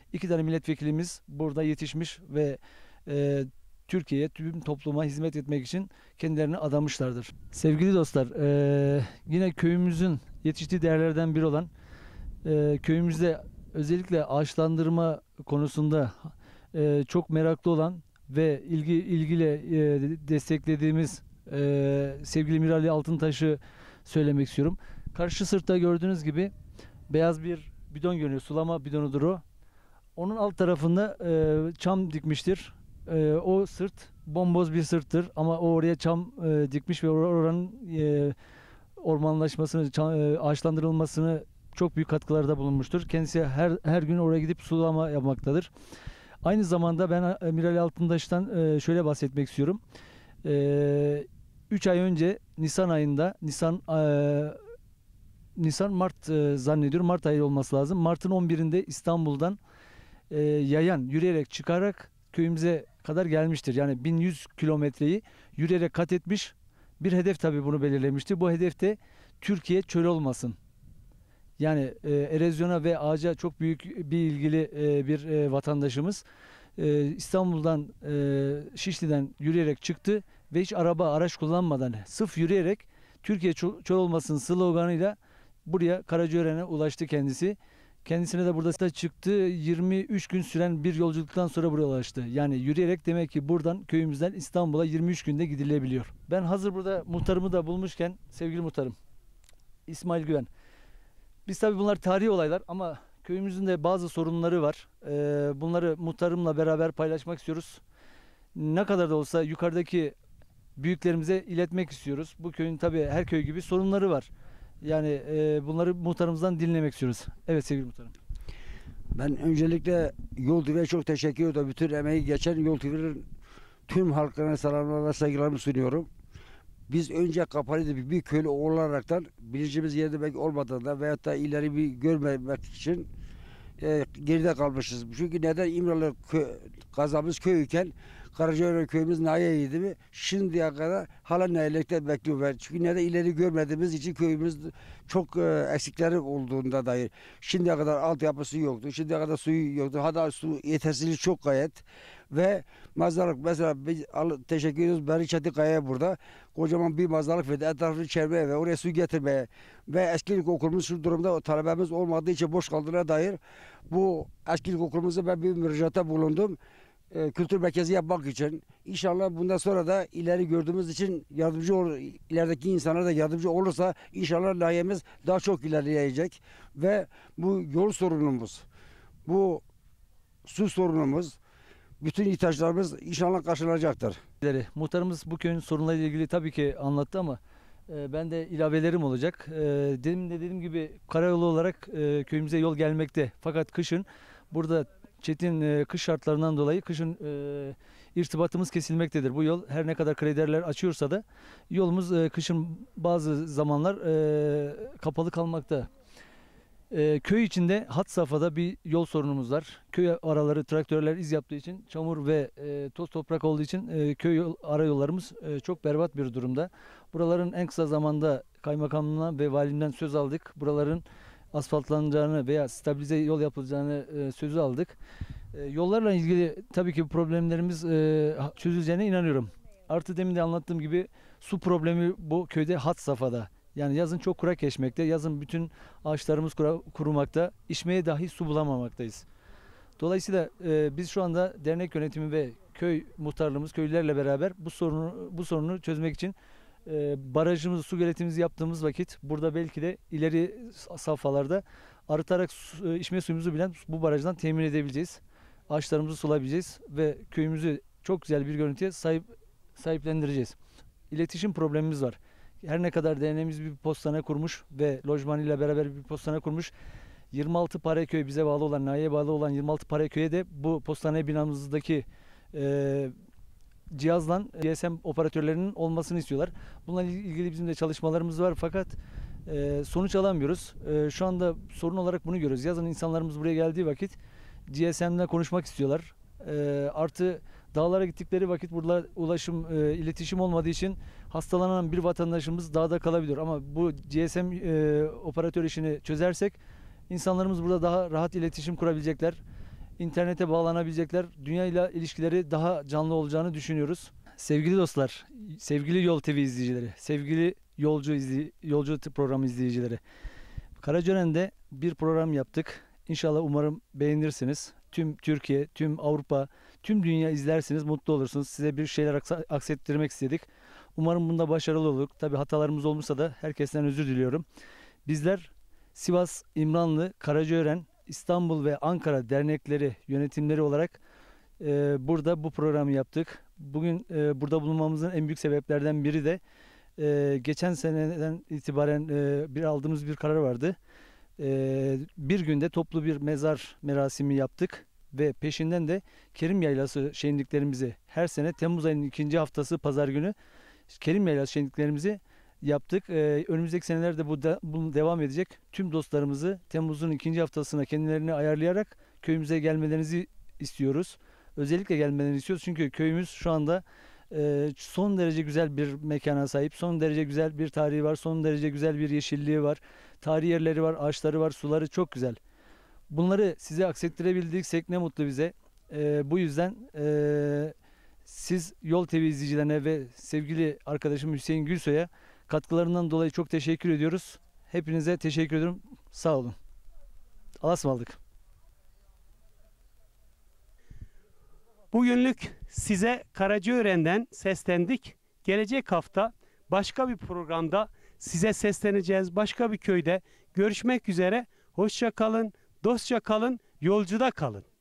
İki tane milletvekilimiz burada yetişmiş ve e, Türkiye'ye, tüm topluma hizmet etmek için kendilerini adamışlardır. Sevgili dostlar, yine köyümüzün yetiştiği değerlerden biri olan köyümüzde özellikle ağaçlandırma konusunda çok meraklı olan ve ilgiyle desteklediğimiz sevgili Mirali Altıntaş'ı söylemek istiyorum. Karşı sırtta gördüğünüz gibi beyaz bir bidon görünüyor. Sulama bidonudur o. Onun alt tarafında çam dikmiştir. O sırt bomboz bir sırttır ama o oraya çam dikmiş ve oranın ormanlaşmasını, ağaçlandırılmasını çok büyük katkılarda bulunmuştur. Kendisi her gün oraya gidip sulama yapmaktadır. Aynı zamanda ben Mirali Altıntaş'tan şöyle bahsetmek istiyorum. 3 ay önce Nisan ayında Nisan Mart zannediyorum, Mart ayı olması lazım. Mart'ın 11'inde İstanbul'dan yayan yürüyerek çıkarak köyümüze kadar gelmiştir. Yani 1100 kilometreyi yürüyerek kat etmiş. Bir hedef tabii bunu belirlemişti. Bu hedefte Türkiye çöl olmasın. Yani erozyona ve ağaca çok büyük bir ilgili bir vatandaşımız. İstanbul'dan Şişli'den yürüyerek çıktı ve hiç araç kullanmadan sırf yürüyerek Türkiye çöl olmasın sloganıyla buraya Karacaören'e ulaştı kendisi. Kendisine de burada çıktı. 23 gün süren bir yolculuktan sonra buraya ulaştı. Yani yürüyerek demek ki buradan köyümüzden İstanbul'a 23 günde gidilebiliyor. Ben hazır burada muhtarımı da bulmuşken sevgili muhtarım İsmail Güven. Biz tabii bunlar tarihi olaylar ama köyümüzün de bazı sorunları var. Bunları muhtarımla beraber paylaşmak istiyoruz. Ne kadar da olsa yukarıdaki büyüklerimize iletmek istiyoruz. Bu köyün tabii her köy gibi sorunları var. Yani bunları muhtarımızdan dinlemek istiyoruz. Evet sevgili muhtarım. Ben öncelikle Yol TV'ye çok teşekkür ediyorum. Bütün emeği geçen Yol TV'nin tüm halkına selamlar ve saygılarımı sunuyorum. Biz önce Kapalı'da bir köylü olaraktan bilincimiz yerinde belki olmadığında veyahut da ileri bir görmemek için geride kalmışız. Çünkü neden İmralı kazamız köyüken Karacaören köyümüz Naye'ydi mi? Şimdiye kadar hala Naye'likte bekliyor. Çünkü neden ileri görmediğimiz için köyümüz çok eksikleri olduğunda dair. Şimdiye kadar altyapısı yoktu. Şimdiye kadar suyu yoktu. Hatta su yetersizliği çok gayet. Ve mazarlık mesela biz teşekkür ediyoruz. Berişati Kaya'ya burada kocaman bir mazarlık verdi. Etrafını çevirmeye ve oraya su getirmeye ve eskilik okulumuz şu durumda talebemiz olmadığı için boş kaldığına dair bu eskilik okulumuza ben bir müracaatta bulundum. Kültür merkezi yapmak için. İnşallah bundan sonra da ileri gördüğümüz için yardımcı olur. İlerideki insanlara da yardımcı olursa inşallah layihemiz daha çok ilerleyecek ve bu yol sorunumuz, bu su sorunumuz, bütün ihtiyaçlarımız inşallah karşılanacaktır. Muhtarımız bu köyün sorunlarıyla ilgili tabii ki anlattı ama ben de ilavelerim olacak. Dediğim gibi karayolu olarak köyümüze yol gelmekte. Fakat kışın burada çetin kış şartlarından dolayı kışın irtibatımız kesilmektedir. Bu yol her ne kadar krederler açıyorsa da yolumuz kışın bazı zamanlar kapalı kalmakta. Köy içinde hat safhada bir yol sorunumuz var. Köy araları traktörler iz yaptığı için çamur ve toz toprak olduğu için arayollarımız çok berbat bir durumda. Buraların en kısa zamanda kaymakamlığına ve valimden söz aldık. Buraların asfaltlanacağını veya stabilize yol yapılacağını sözü aldık. Yollarla ilgili tabii ki problemlerimiz çözüleceğine inanıyorum. Artı demin de anlattığım gibi su problemi bu köyde had safhada. Yani yazın çok kurak geçmekte. Yazın bütün ağaçlarımız kurumakta. İçmeye dahi su bulamamaktayız. Dolayısıyla biz şu anda dernek yönetimi ve köy muhtarlığımız köylülerle beraber bu sorunu çözmek için barajımızı, su göletimizi yaptığımız vakit burada belki de ileri safhalarda arıtarak içme suyumuzu bilen bu barajdan temin edebileceğiz. Ağaçlarımızı sulayabileceğiz ve köyümüzü çok güzel bir görüntüye sahiplendireceğiz. İletişim problemimiz var. Her ne kadar derneğimiz bir postane kurmuş ve lojman ile beraber bir postane kurmuş. 26 Pareköy bize bağlı olan, Nahiye'ye bağlı olan 26 Pareköy'e de bu postane binamızdaki cihazla GSM operatörlerinin olmasını istiyorlar. Bununla ilgili bizim de çalışmalarımız var fakat sonuç alamıyoruz. Şu anda sorun olarak bunu görüyoruz. Yazın insanlarımız buraya geldiği vakit GSM'le konuşmak istiyorlar. Artı dağlara gittikleri vakit burada ulaşım, iletişim olmadığı için hastalanan bir vatandaşımız dağda kalabiliyor. Ama bu GSM operatör işini çözersek insanlarımız burada daha rahat iletişim kurabilecekler. internete bağlanabilecekler. Dünyayla ilişkileri daha canlı olacağını düşünüyoruz. Sevgili dostlar, sevgili Yol TV izleyicileri, sevgili Yolcu programı izleyicileri. Karacaören'de bir program yaptık. İnşallah umarım beğenirsiniz. Tüm Türkiye, tüm Avrupa, tüm dünya izlersiniz, mutlu olursunuz. Size bir şeyler aksettirmek istedik. Umarım bunda başarılı olur. Tabii hatalarımız olmuşsa da herkesten özür diliyorum. Bizler Sivas, İmranlı, Karacaören, İstanbul ve Ankara dernekleri, yönetimleri olarak burada bu programı yaptık. Bugün burada bulunmamızın en büyük sebeplerden biri de geçen seneden itibaren aldığımız bir karar vardı. Bir günde toplu bir mezar merasimi yaptık ve peşinden de Kerim Yaylası şenliklerimizi her sene Temmuz ayının 2. haftası pazar günü Kerim Yaylası şenliklerimizi yaptık. Önümüzdeki senelerde bu devam edecek. Tüm dostlarımızı Temmuz'un 2. haftasına kendilerini ayarlayarak köyümüze gelmelerinizi istiyoruz. Özellikle gelmelerini istiyoruz çünkü köyümüz şu anda son derece güzel bir mekana sahip. Son derece güzel bir tarihi var. Son derece güzel bir yeşilliği var. Tarihi yerleri var, ağaçları var, suları çok güzel. Bunları size aksettirebildiksek ne mutlu bize. Bu yüzden siz Yol TV izleyicilerine ve sevgili arkadaşım Hüseyin Gülsoy'a katkılarından dolayı çok teşekkür ediyoruz. Hepinize teşekkür ediyorum. Sağ olun. Allah'a ısmarladık. Bugünlük size Karacaören'den seslendik. Gelecek hafta başka bir programda size sesleneceğiz. Başka bir köyde görüşmek üzere. Hoşça kalın, dostça kalın, yolcuda kalın.